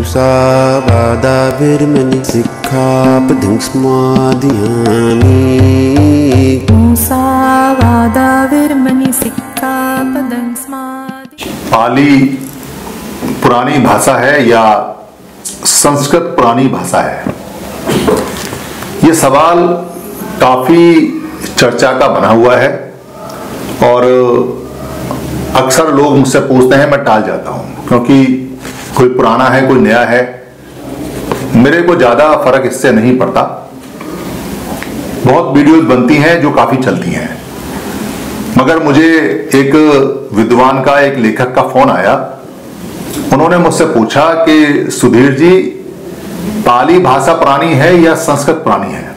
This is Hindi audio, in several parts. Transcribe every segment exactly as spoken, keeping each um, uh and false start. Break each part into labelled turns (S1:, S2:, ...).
S1: मुसावादाविर्मणि सिक्खापदं समादयामि।
S2: मुसावादाविर्मणि सिक्खापदं समादयामि।
S3: पाली पुरानी भाषा है या संस्कृत पुरानी भाषा है? ये सवाल काफी चर्चा का बना हुआ है और अक्सर लोग मुझसे पूछते हैं, मैं टाल जाता हूं क्योंकि कोई पुराना है कोई नया है, मेरे को ज्यादा फर्क इससे नहीं पड़ता। बहुत वीडियोज बनती हैं जो काफी चलती हैं, मगर मुझे एक विद्वान का, एक लेखक का फोन आया। उन्होंने मुझसे पूछा कि सुधीर जी, पाली भाषा पुरानी है या संस्कृत पुरानी है?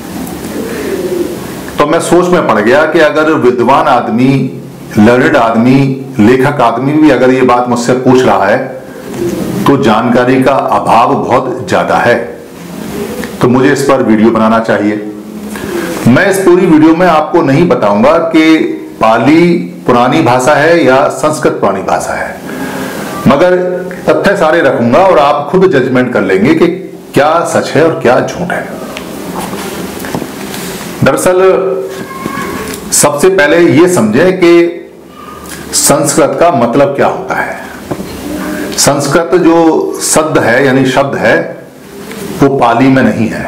S3: तो मैं सोच में पड़ गया कि अगर विद्वान आदमी, लर्नड आदमी, लेखक आदमी भी अगर ये बात मुझसे पूछ रहा है तो जानकारी का अभाव बहुत ज्यादा है, तो मुझे इस पर वीडियो बनाना चाहिए। मैं इस पूरी वीडियो में आपको नहीं बताऊंगा कि पाली पुरानी भाषा है या संस्कृत पुरानी भाषा है, मगर तथ्य सारे रखूंगा और आप खुद जजमेंट कर लेंगे कि क्या सच है और क्या झूठ है। दरअसल सबसे पहले यह समझें कि संस्कृत का मतलब क्या होता है। संस्कृत जो शब्द है यानी शब्द है वो पाली में नहीं है।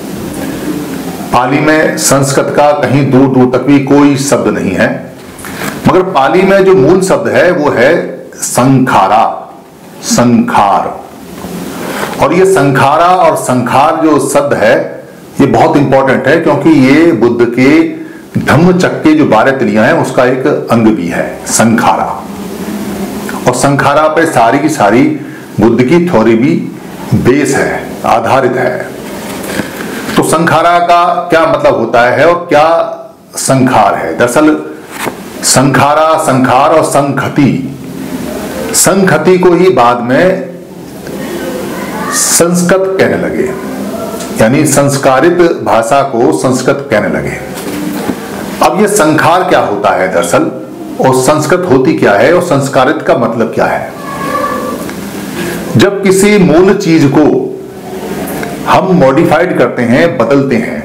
S3: पाली में संस्कृत का कहीं दूर दूर तक भी कोई शब्द नहीं है, मगर पाली में जो मूल शब्द है वो है संखारा, संखार। और ये संखारा और संखार जो शब्द है ये बहुत इंपॉर्टेंट है क्योंकि ये बुद्ध के धम्मचक्र के जो बारह तिलियां हैं उसका एक अंग भी है, संखारा। और संखारा पे सारी की सारी बुद्ध की थ्योरी भी बेस है, आधारित है। तो संखारा का क्या मतलब होता है और क्या संखार है? दरअसल संखारा, संखार और संखति, संखति को ही बाद में संस्कृत कहने लगे, यानी संस्कारित भाषा को संस्कृत कहने लगे। अब ये संखार क्या होता है दरअसल, और संस्कृत होती क्या है, और संस्कारित का मतलब क्या है? जब किसी मूल चीज को हम मॉडिफाइड करते हैं, बदलते हैं,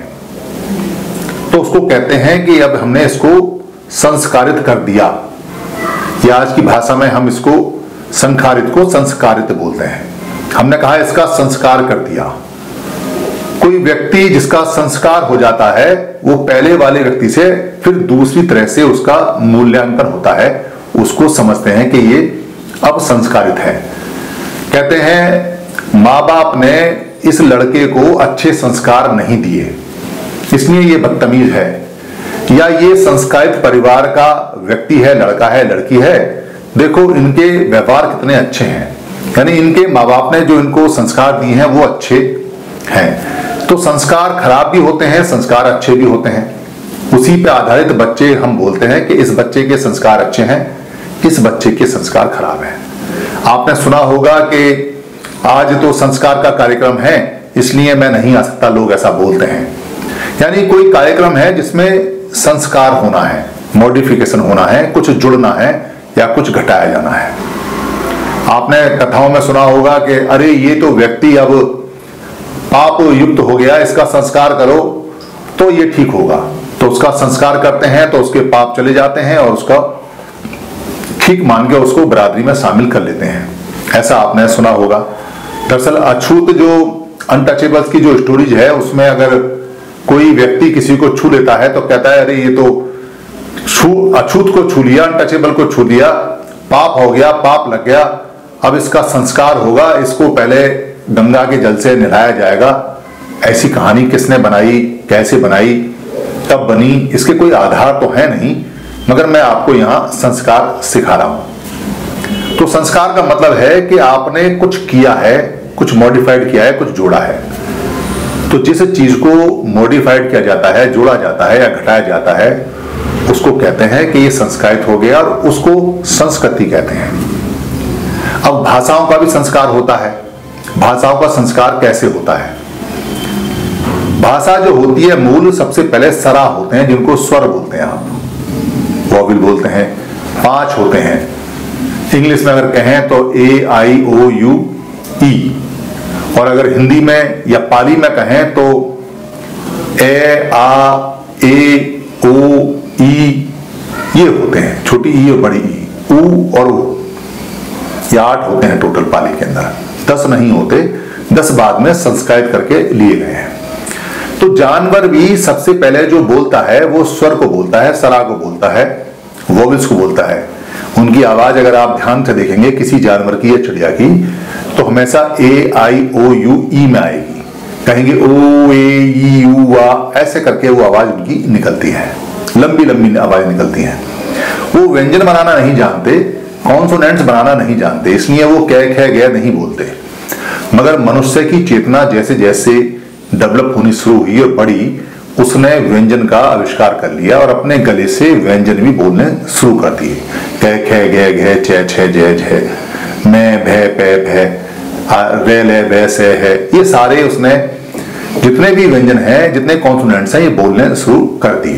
S3: तो उसको कहते हैं कि अब हमने इसको संस्कारित कर दिया, या आज की भाषा में हम इसको संखारित को संस्कारित बोलते हैं। हमने कहा इसका संस्कार कर दिया। कोई व्यक्ति जिसका संस्कार हो जाता है वो पहले वाले व्यक्ति से फिर दूसरी तरह से उसका मूल्यांकन होता है, उसको समझते हैं कि ये अब संस्कारित है। कहते हैं माँ बाप ने इस लड़के को अच्छे संस्कार नहीं दिए इसलिए ये बदतमीज है, या ये संस्कारित परिवार का व्यक्ति है, लड़का है, लड़की है, देखो इनके व्यवहार कितने अच्छे हैं, यानी इनके माँ बाप ने जो इनको संस्कार दिए हैं वो अच्छे हैं। तो संस्कार खराब भी होते हैं, संस्कार अच्छे भी होते हैं। उसी पे आधारित बच्चे हम बोलते हैं कि इस बच्चे के संस्कार अच्छे हैं, इस बच्चे के संस्कार खराब हैं। आपने सुना होगा कि आज तो संस्कार का कार्यक्रम है इसलिए मैं नहीं आ सकता, लोग ऐसा बोलते हैं। यानी कोई कार्यक्रम है जिसमें संस्कार होना है, मॉडिफिकेशन होना है, कुछ जुड़ना है या कुछ घटाया जाना है। आपने कथाओं में सुना होगा कि अरे ये तो व्यक्ति अब पाप युक्त हो गया, इसका संस्कार करो तो ये ठीक होगा, तो उसका संस्कार करते हैं तो उसके पाप चले जाते हैं और उसका ठीक मान के उसको बरादरी में शामिल कर लेते हैं। ऐसा आपने सुना होगा। दरअसल अछूत जो अनटचेबल्स की जो स्टोरीज है उसमें अगर कोई व्यक्ति किसी को छू लेता है तो कहता है अरे ये तो छू अछूत को छू लिया, अनटचेबल को छू लिया, पाप हो गया, पाप लग गया, अब इसका संस्कार होगा, इसको पहले गंगा के जल से नहलाया जाएगा। ऐसी कहानी किसने बनाई, कैसे बनाई, कब बनी, इसके कोई आधार तो है नहीं, मगर मैं आपको यहां संस्कार सिखा रहा हूं। तो संस्कार का मतलब है कि आपने कुछ किया है, कुछ मॉडिफाइड किया है, कुछ जोड़ा है। तो जिस चीज को मॉडिफाइड किया जाता है, जोड़ा जाता है या घटाया जाता है, उसको कहते हैं कि ये संस्कारित हो गया और उसको संस्कृति कहते हैं। अब भाषाओं का भी संस्कार होता है। भाषाओं का संस्कार कैसे होता है? भाषा जो होती है मूल सबसे पहले सरा होते हैं, जिनको स्वर बोलते हैं, आप वॉवेल बोलते हैं, पांच होते हैं। इंग्लिश में अगर कहें तो ए आई ओ यू ई। और अगर हिंदी में या पाली में कहें तो ए, आ, ए, ओ, ई ये होते हैं, छोटी ई और बड़ी ई, ऊ और ऊ। ये आठ होते हैं टोटल पाली के अंदर, दस नहीं होते, दस बाद में संस्कृत करके लिए गए हैं। तो जानवर भी सबसे पहले जो बोलता है वो स्वर को बोलता है, सरा को बोलता है, वोवेल्स को बोलता है। उनकी आवाज अगर आप ध्यान से देखेंगे किसी जानवर की या चिड़िया की तो हमेशा ए आई ओ यू ई में आएगी, कहेंगे ओ ए ई यू आ, ऐसे करके वो आवाज उनकी निकलती है, लंबी लंबी आवाज निकलती हैं। वो व्यंजन बनाना नहीं जानते, कॉन्सोनेंट्स बनाना नहीं जानते, इसलिए वो कै खे गै नहीं बोलते। मगर मनुष्य की चेतना जैसे जैसे डेवलप होनी शुरू हुई और बढ़ी, उसने व्यंजन का आविष्कार कर लिया और अपने गले से व्यंजन भी बोलने शुरू कर दिए। कै खे गै घे चे छे जय जय, मैं भय पै भय, रे ले वे से है, ये सारे उसने जितने भी व्यंजन हैं, जितने कॉन्सोनेंट्स हैं, ये बोलने शुरू कर दिए।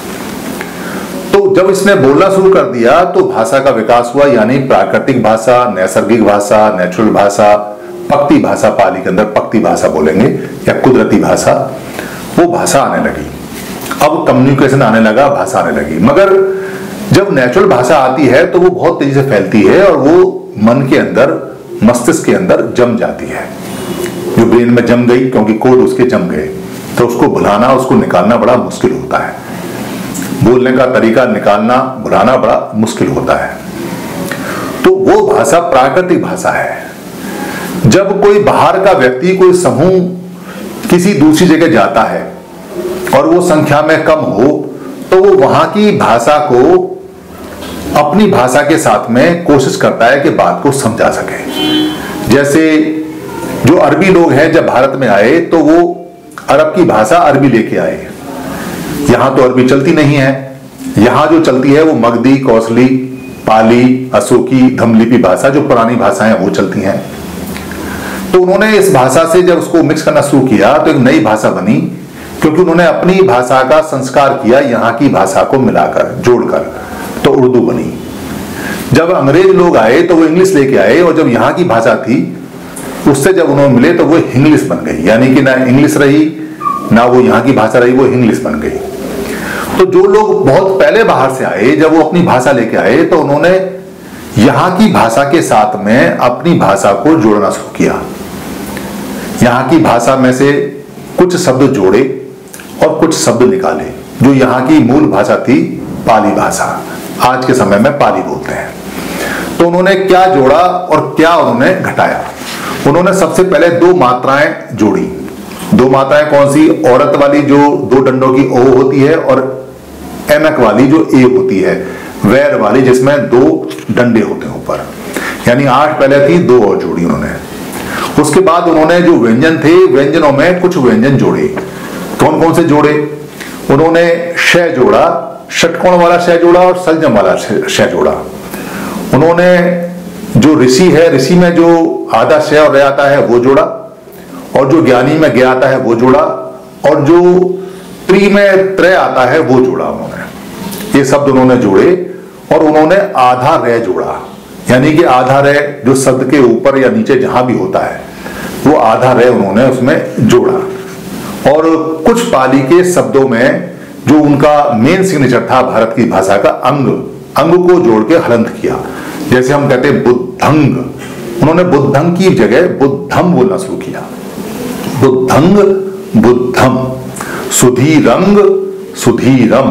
S3: तो जब इसने बोलना शुरू कर दिया तो भाषा का विकास हुआ, यानी प्राकृतिक भाषा, नैसर्गिक भाषा, नेचुरल भाषा, पक्ति भाषा, पाली के अंदर पक्ति भाषा बोलेंगे या कुदरती भाषा, वो भाषा आने लगी। अब कम्युनिकेशन आने लगा, भाषा आने लगी। मगर जब नेचुरल भाषा आती है तो वो बहुत तेजी से फैलती है और वो मन के अंदर, मस्तिष्क के अंदर जम जाती है, जो ब्रेन में जम गई, क्योंकि कोड उसके जम गए, तो उसको भुलाना, उसको निकालना बड़ा मुश्किल होता है। बोलने का तरीका निकालना, भुलाना बड़ा मुश्किल होता है। तो वो भाषा प्राकृतिक भाषा है। जब कोई बाहर का व्यक्ति, कोई समूह किसी दूसरी जगह जाता है और वो संख्या में कम हो, तो वो वहां की भाषा को अपनी भाषा के साथ में कोशिश करता है कि बात को समझा सके। जैसे जो अरबी लोग हैं जब भारत में आए तो वो अरब की भाषा अरबी लेके आए। यहां तो अरबी चलती नहीं है, यहां जो चलती है वो मगधी, कौशली, पाली, अशोकी, धमलिपि भाषा, जो पुरानी भाषाएं वो चलती हैं। तो उन्होंने इस भाषा से जब उसको मिक्स करना शुरू किया तो एक नई भाषा बनी, क्योंकि उन्होंने अपनी भाषा का संस्कार किया यहाँ की भाषा को मिलाकर, जोड़कर, तो उर्दू बनी। जब अंग्रेज लोग आए तो वो इंग्लिश लेके आए, और जब यहाँ की भाषा थी उससे जब उन्होंने मिले तो वो इंग्लिश बन गई, यानी कि ना इंग्लिश रही ना वो यहाँ की भाषा रही, वो इंग्लिश बन गई। तो जो लोग बहुत पहले बाहर से आए, जब वो अपनी भाषा लेके आए तो उन्होंने यहाँ की भाषा के साथ में अपनी भाषा को जोड़ना शुरू किया। यहाँ की भाषा में से कुछ शब्द जोड़े और कुछ शब्द निकाले, जो यहाँ की मूल भाषा थी पाली भाषा, आज के समय में पाली बोलते हैं। तो उन्होंने क्या जोड़ा और क्या उन्होंने घटाया? उन्होंने सबसे पहले दो मात्राएं जोड़ी। दो मात्राएं कौन सी? औरत वाली जो दो डंडों की ओ होती है, और एमक वाली जो ए होती है, वैर वाली जिसमें दो डंडे होते हैं ऊपर, यानी आठ पहले थी, दो और जोड़ी उन्होंने। उसके बाद उन्होंने जो व्यंजन थे, व्यंजनों में कुछ व्यंजन जोड़े। कौन कौन से जोड़े? उन्होंने श जोड़ा, षटकोण वाला श जोड़ा और सलजम वाला श जोड़ा। उन्होंने जो ऋषि है, ऋषि में जो आधा श और रे आता है वो जोड़ा, और जो ज्ञानी में गे आता है वो जोड़ा, और जो त्रि में त्रय आता है वो जोड़ा उन्होंने। ये शब्द उन्होंने जोड़े और उन्होंने आधा रे जोड़ा, यानी कि आधा रे जो शब्द के ऊपर या नीचे जहां भी होता है वो आधा रे उन्होंने उसमें जोड़ा। और कुछ पाली के शब्दों में जो उनका मेन सिग्नेचर था भारत की भाषा का, अंग, अंग को जोड़ के हलंत किया। जैसे हम कहते हैं बुद्धंग, उन्होंने बुद्धंग की जगह बुद्धम बोलना शुरू किया। बुद्धंग, बुद्धम, सुधीरंग, सुधीरम,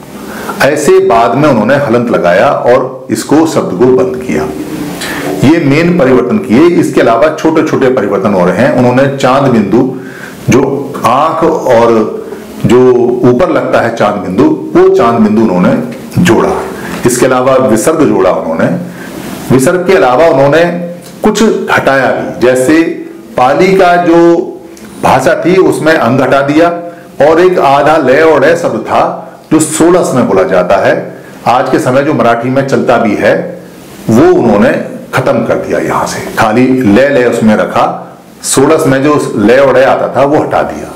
S3: ऐसे बाद में उन्होंने हलंत लगाया और इसको शब्द को बंद किया। ये मेन परिवर्तन किए। इसके अलावा छोटे छोटे परिवर्तन हो रहे हैं। उन्होंने चांद बिंदु, जो आंख और जो ऊपर लगता है चांद बिंदु, वो चांद बिंदु उन्होंने जोड़ा। इसके अलावा विसर्ग जोड़ा उन्होंने। विसर्ग के अलावा उन्होंने कुछ हटाया भी, जैसे पाली का जो भाषा थी उसमें अंग हटा दिया, और एक आधा लय और लय शब्द था जो सोलस में बोला जाता है, आज के समय जो मराठी में चलता भी है, वो उन्होंने खत्म कर दिया। यहां से खाली लय लय उसमें रखा, सोलस में जो लय और लय आता था वो हटा दिया।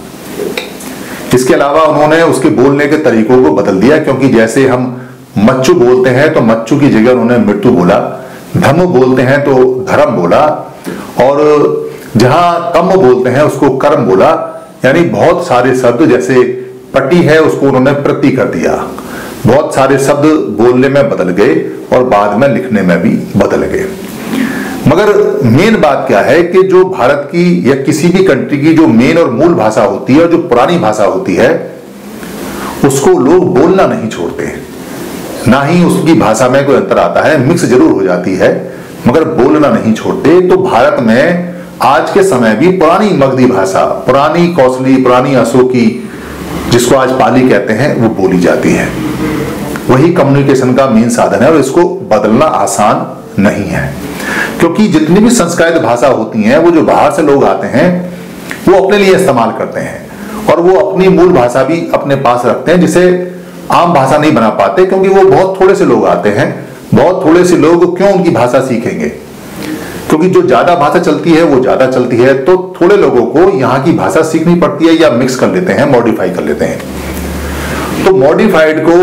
S3: इसके अलावा उन्होंने उसके बोलने के तरीकों को बदल दिया, क्योंकि जैसे हम मच्चू बोलते हैं तो मच्चू की जगह उन्होंने मृत्यु बोला, धम्म बोलते हैं तो धर्म बोला, और जहां कम बोलते हैं उसको कर्म बोला, यानी बहुत सारे शब्द, जैसे पट्टी है उसको उन्होंने प्रति कर दिया। बहुत सारे शब्द बोलने में बदल गए और बाद में लिखने में भी बदल गए। मगर मेन बात क्या है कि जो भारत की या किसी भी कंट्री की जो मेन और मूल भाषा होती है और जो पुरानी भाषा होती है उसको लोग बोलना नहीं छोड़ते, ना ही उसकी भाषा में कोई अंतर आता है, मिक्स जरूर हो जाती है मगर बोलना नहीं छोड़ते। तो भारत में आज के समय भी पुरानी मगधी भाषा, पुरानी कौशली, पुरानी अशोकी, जिसको आज पाली कहते हैं, वो बोली जाती है। वही कम्युनिकेशन का मेन साधन है और इसको बदलना आसान नहीं है, क्योंकि जितनी भी संस्कृत भाषा होती हैं वो जो बाहर से लोग आते हैं वो अपने लिए इस्तेमाल करते हैं और वो अपनी मूल भाषा भी अपने पास रखते हैं, जिसे आम भाषा नहीं बना पाते, क्योंकि वो बहुत थोड़े से लोग आते हैं। बहुत थोड़े से लोग क्यों उनकी भाषा सीखेंगे, क्योंकि जो ज्यादा भाषा चलती है वो ज्यादा चलती है, तो थोड़े लोगों को यहाँ की भाषा सीखनी पड़ती है या मिक्स कर लेते हैं, मॉडिफाई कर लेते हैं। तो मॉडिफाइड को,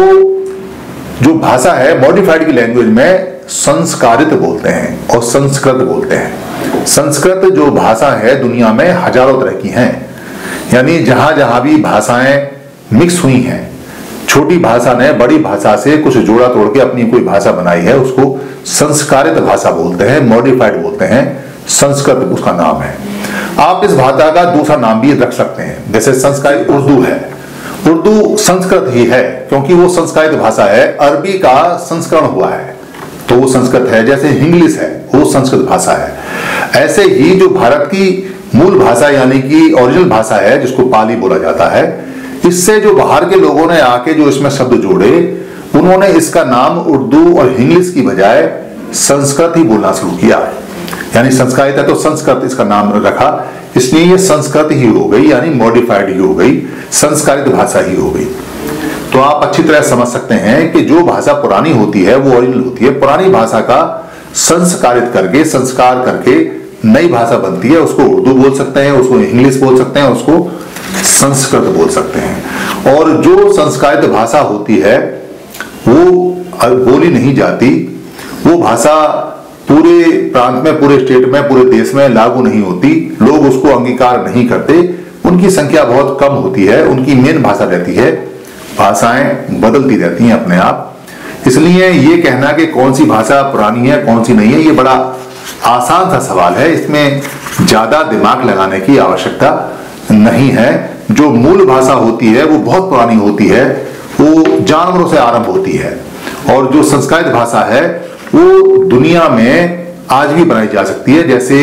S3: जो भाषा है मॉडिफाइड की लैंग्वेज में संस्कारित बोलते हैं और संस्कृत बोलते हैं। संस्कृत जो भाषा है दुनिया में हजारों तरह की हैं, यानी जहां जहां भी भाषाएं मिक्स हुई हैं, छोटी भाषा ने बड़ी भाषा से कुछ जोड़ा तोड़ के अपनी कोई भाषा बनाई है, उसको संस्कारित भाषा बोलते हैं, मॉडिफाइड बोलते हैं, संस्कृत उसका नाम है। आप इस भाषा का दूसरा नाम भी रख सकते हैं, जैसे संस्कारित उर्दू है। उर्दू संस्कृत ही है क्योंकि वो संस्कारित भाषा है, अरबी का संस्करण हुआ है तो वो संस्कृत है। जैसे इंग्लिश है वो संस्कृत भाषा है। ऐसे ही जो भारत की मूल भाषा यानी कि ओरिजिनल भाषा है, जिसको पाली बोला जाता है, इससे जो बाहर के लोगों ने आके जो इसमें शब्द जोड़े, उन्होंने इसका नाम उर्दू और इंग्लिश की बजाय संस्कृत ही बोलना शुरू किया। यानी संस्कृत है तो संस्कृत इसका नाम रखा, इसलिए ये संस्कृत ही हो गई, यानी मॉडिफाइड ही हो गई, संस्कारित भाषा ही हो गई। तो आप अच्छी तरह समझ सकते हैं कि जो भाषा पुरानी होती है वो ओरिजिनल होती है। पुरानी भाषा का संस्कारित करके, संस्कार करके नई भाषा बनती है, उसको उर्दू बोल सकते हैं, उसको इंग्लिश बोल सकते हैं, उसको संस्कृत बोल सकते हैं। और जो संस्कारित भाषा होती है वो बोली नहीं जाती, वो भाषा पूरे प्रांत में, पूरे स्टेट में, पूरे देश में लागू नहीं होती, लोग उसको अंगीकार नहीं करते, उनकी संख्या बहुत कम होती है, उनकी मेन भाषा रहती है। भाषाएं बदलती रहती हैं अपने आप, इसलिए ये कहना कि कौन सी भाषा पुरानी है कौन सी नहीं है, ये बड़ा आसान सा सवाल है, इसमें ज्यादा दिमाग लगाने की आवश्यकता नहीं है। जो मूल भाषा होती है वो बहुत पुरानी होती है, वो जानवरों से आरंभ होती है, और जो संस्कृत भाषा है वो दुनिया में आज भी बनाई जा सकती है। जैसे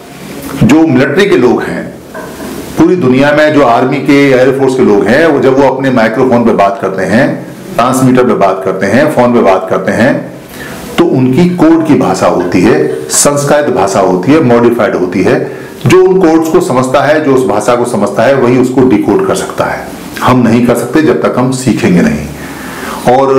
S3: जो मिलिट्री के लोग हैं पूरी दुनिया में, जो आर्मी के, एयरफोर्स के लोग हैं, वो जब वो अपने माइक्रोफोन पे बात करते हैं, ट्रांसमीटर पे बात करते हैं, फोन पे बात करते हैं, तो उनकी कोड की भाषा होती है, संस्कृत भाषा होती है, मॉडिफाइड होती है। जो उन कोड्स को समझता है, जो उस भाषा को समझता है, वही उसको डिकोड कर सकता है। हम नहीं कर सकते जब तक हम सीखेंगे नहीं। और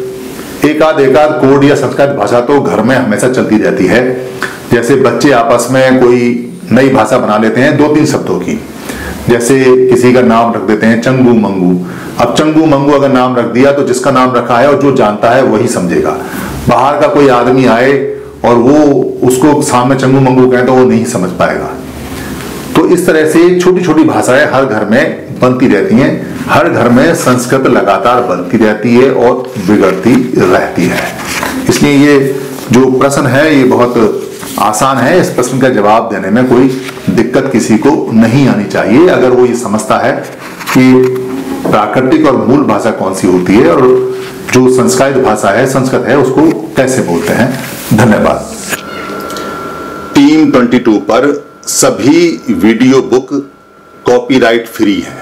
S3: एकाध एकाध कोड या संस्कृत भाषा तो घर में हमेशा चलती रहती है। जैसे बच्चे आपस में कोई नई भाषा बना लेते हैं दो तीन शब्दों की, जैसे किसी का नाम रख देते हैं चंगू मंगू। अब चंगू मंगू अगर नाम रख दिया तो जिसका नाम रखा है और जो जानता है वही समझेगा। बाहर का कोई आदमी आए और वो उसको सामने चंगू मंगू कहे तो वो नहीं समझ पाएगा। तो इस तरह से छोटी छोटी भाषाएं हर घर में बनती रहती हैं, हर घर में संस्कृत लगातार बनती रहती है और बिगड़ती रहती है। इसलिए ये जो प्रश्न है ये बहुत आसान है, इस प्रश्न का जवाब देने में कोई दिक्कत किसी को नहीं आनी चाहिए, अगर वो ये समझता है कि प्राकृतिक और मूल भाषा कौन सी होती है और जो संस्कृत भाषा है, संस्कृत है, उसको कैसे बोलते हैं। धन्यवाद।
S4: टीम बाईस पर सभी वीडियो बुक कॉपीराइट फ्री है।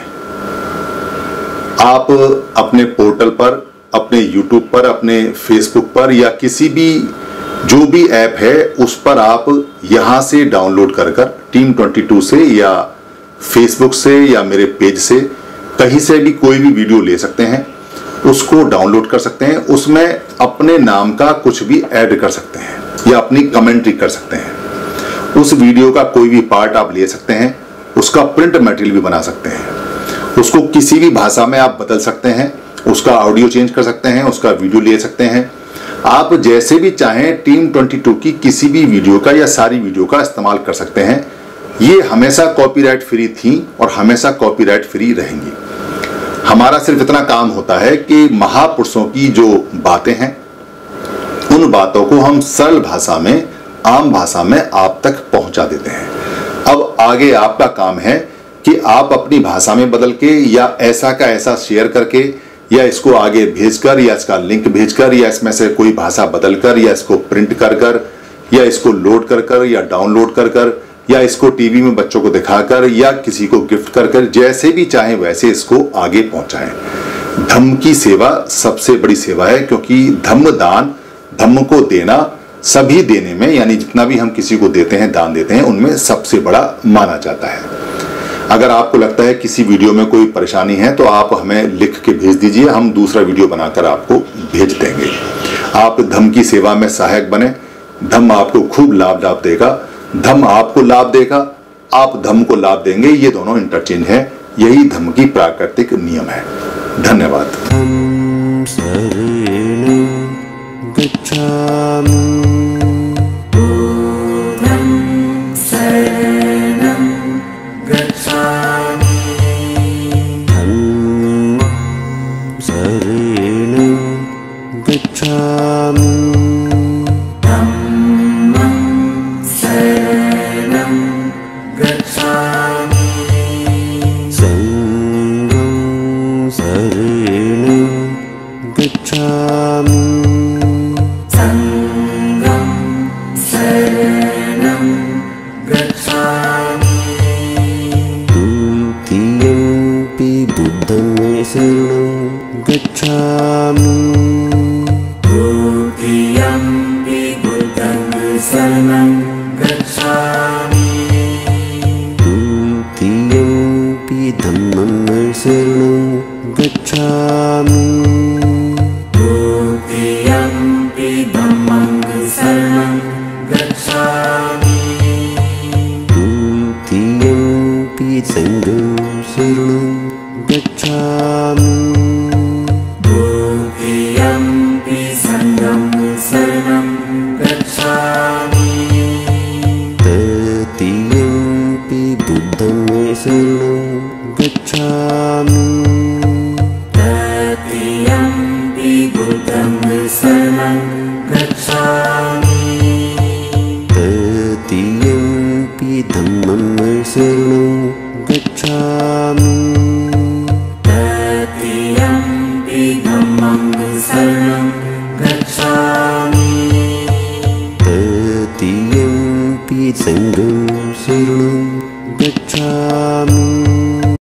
S4: आप अपने पोर्टल पर, अपने यूट्यूब पर, अपने फेसबुक पर या किसी भी जो भी ऐप है उस पर आप यहां से डाउनलोड कर कर टीम बाईस से या फेसबुक से या मेरे पेज से कहीं से भी कोई भी वीडियो ले सकते हैं, उसको डाउनलोड कर सकते हैं। उसमें अपने नाम का कुछ भी ऐड कर सकते हैं या अपनी कमेंट्री कर सकते हैं। उस वीडियो का कोई भी पार्ट आप ले सकते हैं, उसका प्रिंट मटेरियल भी बना सकते हैं, उसको किसी भी भाषा में आप बदल सकते हैं, उसका ऑडियो चेंज कर सकते हैं, उसका वीडियो ले सकते हैं। आप जैसे भी चाहें टीम बाईस की किसी भी वीडियो का या सारी वीडियो का इस्तेमाल कर सकते हैं। ये हमेशा कॉपीराइट फ्री थी और हमेशा कॉपीराइट फ्री रहेंगी। हमारा सिर्फ इतना काम होता है कि महापुरुषों की जो बातें हैं उन बातों को हम सरल भाषा में, आम भाषा में आप तक पहुंचा देते हैं। अब आगे आपका काम है कि आप अपनी भाषा में बदल के या ऐसा का ऐसा शेयर करके या इसको आगे भेजकर या इसका लिंक भेजकर या इसमें से कोई भाषा बदलकर या इसको प्रिंट कर कर या इसको लोड कर कर या डाउनलोड कर कर या इसको टीवी में बच्चों को दिखाकर या किसी को गिफ्ट कर कर, जैसे भी चाहे वैसे इसको आगे पहुंचाएं। धम्म की सेवा सबसे बड़ी सेवा है, क्योंकि धम्म दान, धम्म को देना सभी देने में, यानी जितना भी हम किसी को देते हैं, दान देते हैं, उनमें सबसे बड़ा माना जाता है। अगर आपको लगता है किसी वीडियो में कोई परेशानी है तो आप हमें लिख के भेज दीजिए, हम दूसरा वीडियो बनाकर आपको भेज देंगे। आप धम्म की सेवा में सहायक बने, धम्म आपको खूब लाभ लाभ देगा, धम्म आपको लाभ देगा, आप धम्म को लाभ देंगे, ये दोनों इंटरचेंज है। यही धम्म की प्राकृतिक नियम है। धन्यवाद।
S1: Sangam Saranam Gacchami.